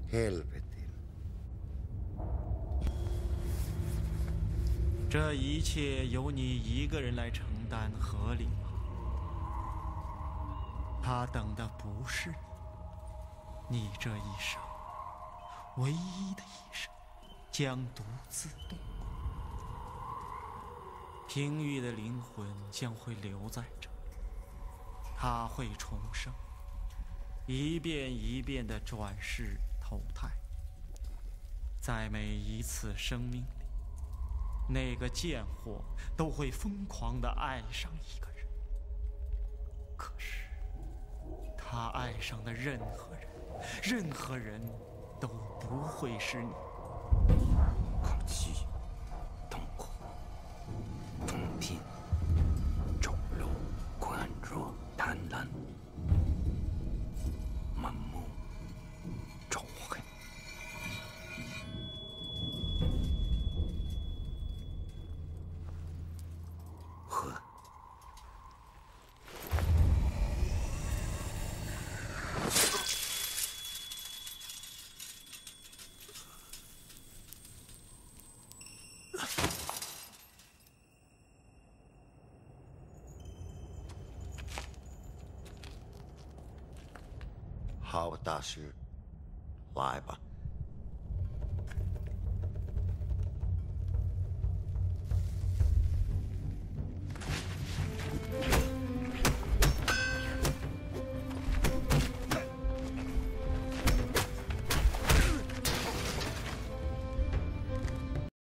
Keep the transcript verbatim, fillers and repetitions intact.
Helvetin. 这一切由你一个人来承担，合理吗？他等的不是你，你这一生唯一的一生将独自度过。平玉的灵魂将会留在这里，他会重生，一遍一遍地转世投胎，在每一次生命里，那个贱货都会疯狂地爱上一个人。可是他爱上的任何人，任何人都不会是你。 恐惧、痛苦、疯癫、丑陋、宽弱、贪婪、盲目、仇恨。喝。 好，大师，来吧。